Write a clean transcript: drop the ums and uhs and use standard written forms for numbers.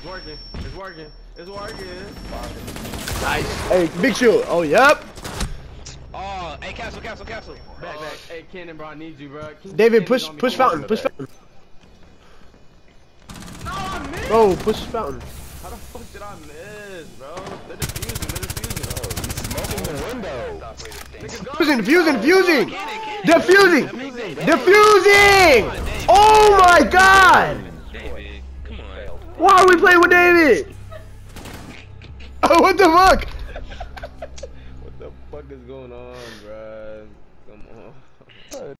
It's working. It's working. It's working. Nice. Hey, big shield. Oh, yep. Oh, hey, capsule. Back. Hey, Kenan, bro, I need you, bro. David, push fountain. Push fountain. Oh, man. Bro, push fountain. How the fuck did I miss, bro? They're defusing. Smoking the window. Defusing! Oh my god! David, come on. Why are we playing with David? Oh, what the fuck? What the fuck is going on, bro? Come on.